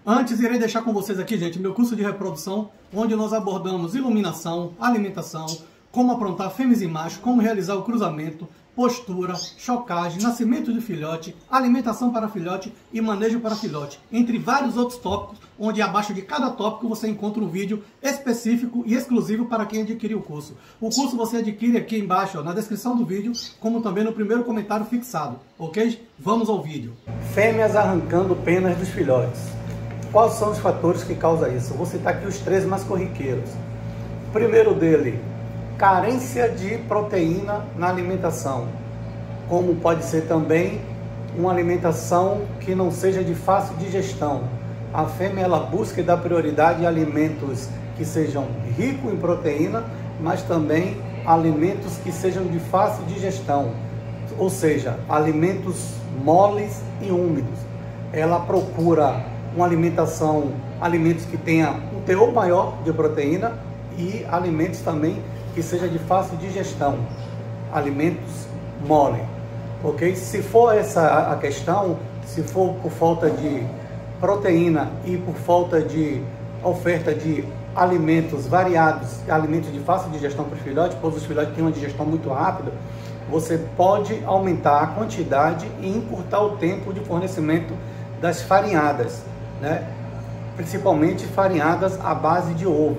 Antes, irei deixar com vocês aqui, gente, meu curso de reprodução, onde nós abordamos iluminação, alimentação, como aprontar fêmeas e machos, como realizar o cruzamento, postura, chocagem, nascimento de filhote, alimentação para filhote e manejo para filhote, entre vários outros tópicos, onde abaixo de cada tópico você encontra um vídeo específico e exclusivo para quem adquirir o curso. O curso você adquire aqui embaixo, ó, na descrição do vídeo, como também no primeiro comentário fixado, ok? Vamos ao vídeo. Fêmeas arrancando penas dos filhotes. Quais são os fatores que causam isso? Vou citar aqui os 3 mais corriqueiros. O primeiro dele, carência de proteína na alimentação, como pode ser também uma alimentação que não seja de fácil digestão. A fêmea ela busca e dá prioridade a alimentos que sejam ricos em proteína, mas também alimentos que sejam de fácil digestão, ou seja, alimentos moles e úmidos. Ela procura uma alimentação, alimentos que tenham um teor maior de proteína e alimentos também que seja de fácil digestão, alimentos mole, ok? Se for essa a questão, se for por falta de proteína e por falta de oferta de alimentos variados, alimentos de fácil digestão para os filhotes, pois os filhotes têm uma digestão muito rápida, você pode aumentar a quantidade e encurtar o tempo de fornecimento das farinhadas, né? Principalmente farinhadas à base de ovo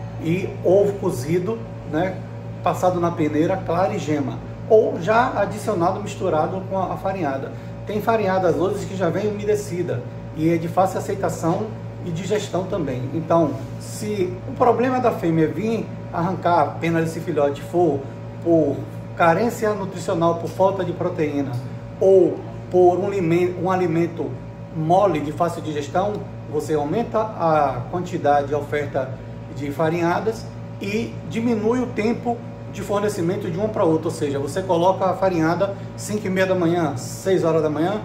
e ovo cozido, né, passado na peneira, clara e gema, ou já adicionado, misturado com a farinhada. Tem farinhadas hoje que já vem umedecida e é de fácil aceitação e digestão também. Então, se o problema da fêmea vir arrancar a pena desse filhote for por carência nutricional, por falta de proteína, ou por um alimento mole de fácil digestão, você aumenta a quantidade, a oferta de farinhadas e diminui o tempo de fornecimento de um para outro, ou seja, você coloca a farinhada 5h30 da manhã, 6 horas da manhã,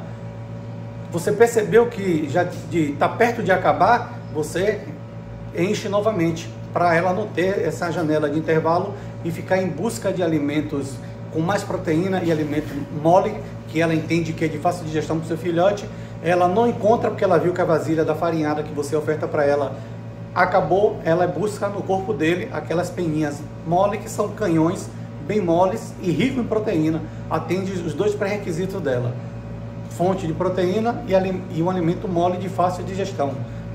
você percebeu que já está perto de acabar, você enche novamente, para ela não ter essa janela de intervalo e ficar em busca de alimentos com mais proteína e alimento mole, que ela entende que é de fácil digestão para o seu filhote, ela não encontra porque ela viu que a vasilha da farinhada que você oferta para ela acabou, ela busca no corpo dele aquelas peninhas mole, que são canhões bem moles e rico em proteína, atende os 2 pré-requisitos dela, fonte de proteína e um alimento mole de fácil digestão,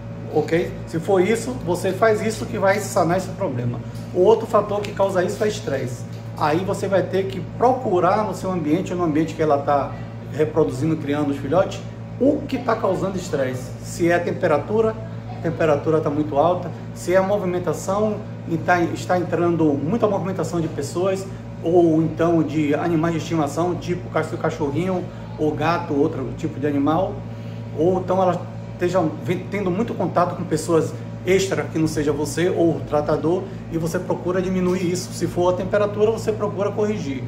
ok? Se for isso, você faz isso que vai sanar esse problema. O outro fator que causa isso é estresse. Aí você vai ter que procurar no seu ambiente, no ambiente que ela está reproduzindo, criando os filhotes, o que está causando estresse. Se é a temperatura está muito alta, se é a movimentação e está entrando muita movimentação de pessoas, ou então de animais de estimação, tipo cachorrinho ou gato, outro tipo de animal, ou então ela esteja tendo muito contato com pessoas extra que não seja você ou o tratador, e você procura diminuir isso. Se for a temperatura, você procura corrigir,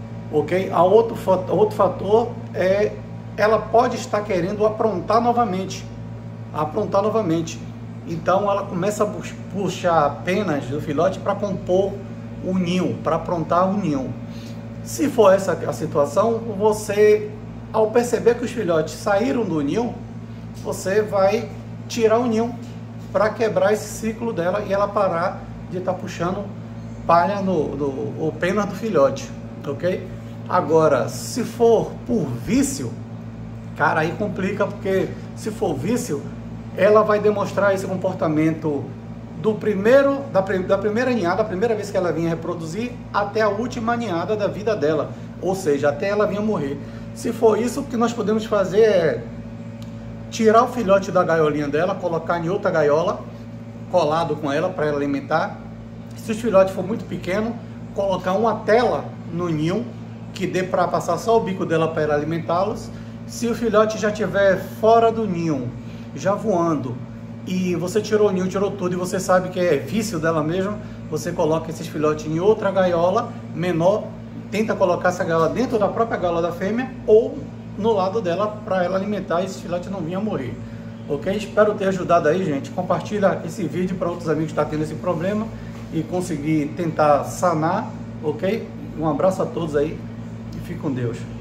ok? Outro fator é ela pode estar querendo aprontar novamente, então ela começa a puxar penas do filhote para compor o ninho, para aprontar o ninho. Se for essa a situação, você, ao perceber que os filhotes saíram do ninho, você vai tirar o ninho para quebrar esse ciclo dela e ela parar de estar puxando palha ou penas do filhote, ok? Agora, se for por vício, cara, aí complica, porque se for vício, ela vai demonstrar esse comportamento da primeira ninhada, a primeira vez que ela vinha reproduzir, até a última ninhada da vida dela, ou seja, até ela vinha morrer. Se for isso, o que nós podemos fazer é tirar o filhote da gaiolinha dela, colocar em outra gaiola, colado com ela, para ela alimentar. Se o filhote for muito pequeno, colocar uma tela no ninho, que dê para passar só o bico dela para ela alimentá-los. Se o filhote já estiver fora do ninho, já voando, e você tirou o ninho, tirou tudo, e você sabe que é vício dela mesmo, você coloca esses filhotes em outra gaiola menor, tenta colocar essa gaiola dentro da própria gaiola da fêmea ou no lado dela, para ela alimentar e esse filhote não vinha morrer, ok? Espero ter ajudado aí, gente. Compartilha esse vídeo para outros amigos que estão tendo esse problema e conseguir tentar sanar, ok? Um abraço a todos aí e fique com Deus.